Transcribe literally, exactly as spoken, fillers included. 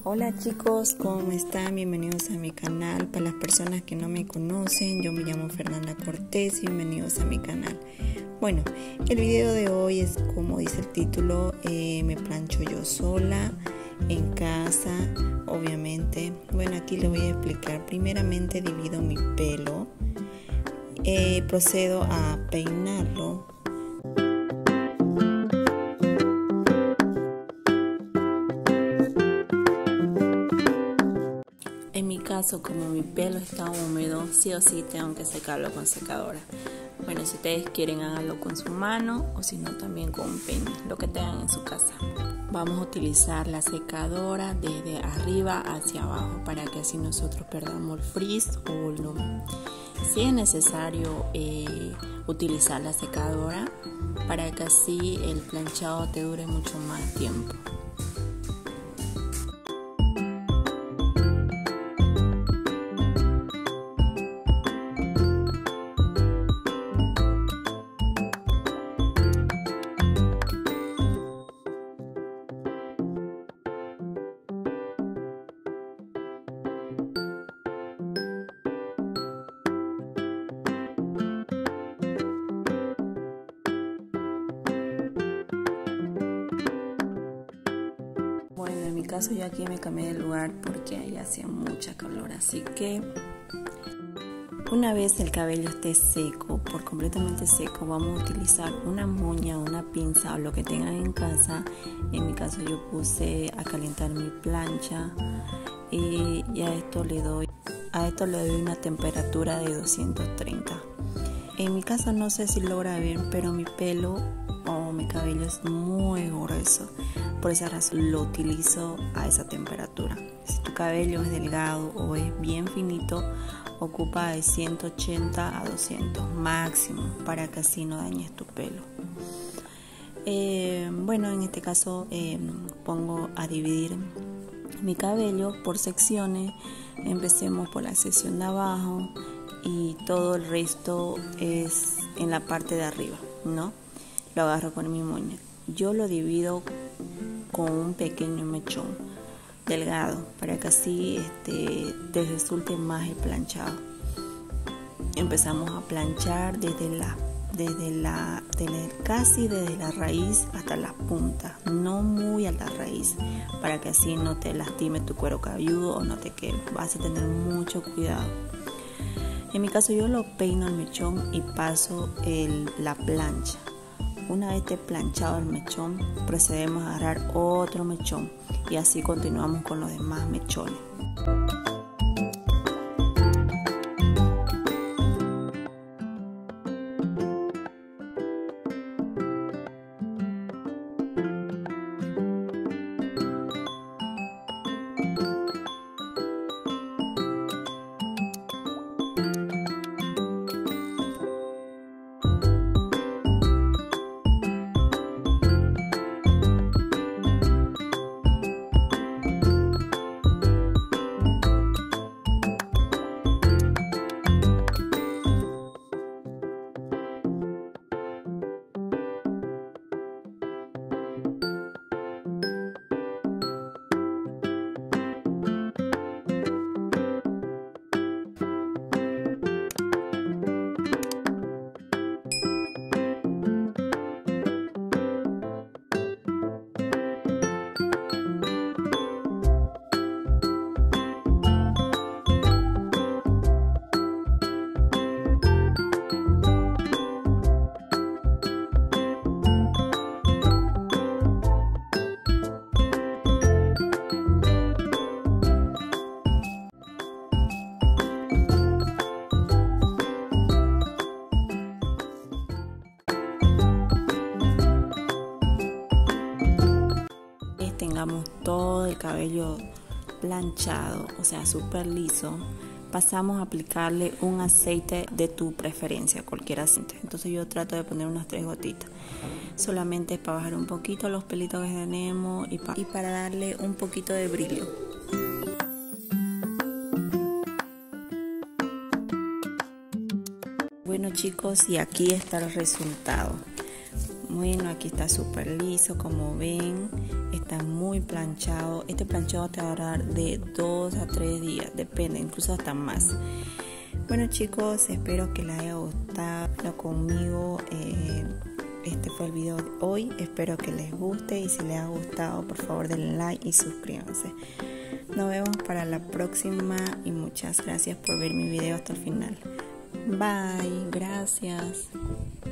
Hola chicos, ¿cómo están? Bienvenidos a mi canal. Para las personas que no me conocen, yo me llamo Fernanda Cortés y bienvenidos a mi canal. Bueno, el video de hoy es como dice el título, eh, me plancho yo sola en casa, obviamente. Bueno, aquí les voy a explicar. Primeramente divido mi pelo, eh, procedo a peinarlo. En mi caso, como mi pelo está húmedo, sí o sí tengo que secarlo con secadora. Bueno, si ustedes quieren, háganlo con su mano o si no también con un peine, lo que tengan en su casa. Vamos a utilizar la secadora desde arriba hacia abajo para que así nosotros perdamos el frizz o volumen. Si es necesario eh, utilizar la secadora para que así el planchado te dure mucho más tiempo. Bueno, en mi caso yo aquí me cambié de lugar porque ahí hacía mucha calor, así que una vez el cabello esté seco, por completamente seco, vamos a utilizar una moña, una pinza o lo que tengan en casa. En mi caso yo puse a calentar mi plancha y, y a esto le doy a esto le doy una temperatura de doscientos treinta. En mi caso no sé si logra ver, pero mi pelo o mi cabello es muy grueso. Por esa razón lo utilizo a esa temperatura. Si tu cabello es delgado o es bien finito, ocupa de ciento ochenta a doscientos máximo para que así no dañes tu pelo. Eh, bueno, en este caso eh, pongo a dividir mi cabello por secciones. Empecemos por la sección de abajo y todo el resto es en la parte de arriba, ¿no? Lo agarro con mi moña. Yo lo divido con un pequeño mechón delgado para que así este, te resulte más el planchado. Empezamos a planchar desde la desde la desde, casi desde la raíz hasta las puntas, no muy a la raíz, para que así no te lastime tu cuero cabelludo o no te quede. Vas a tener mucho cuidado. En mi caso yo lo peino el mechón y paso el, la plancha. Una vez esté planchado el mechón, procedemos a agarrar otro mechón y así continuamos con los demás mechones. Tengamos todo el cabello planchado, o sea, súper liso, pasamos a aplicarle un aceite de tu preferencia, cualquier aceite. Entonces yo trato de poner unas tres gotitas, solamente para bajar un poquito los pelitos que tenemos y, pa y para darle un poquito de brillo. Bueno chicos, y aquí está el resultado. Bueno, aquí está súper liso, como ven, está muy planchado. Este planchado te va a durar de dos a tres días, depende, incluso hasta más. Bueno chicos, espero que les haya gustado conmigo. Eh, este fue el video de hoy, espero que les guste y si les ha gustado, por favor denle like y suscríbanse. Nos vemos para la próxima y muchas gracias por ver mi video hasta el final. Bye, gracias.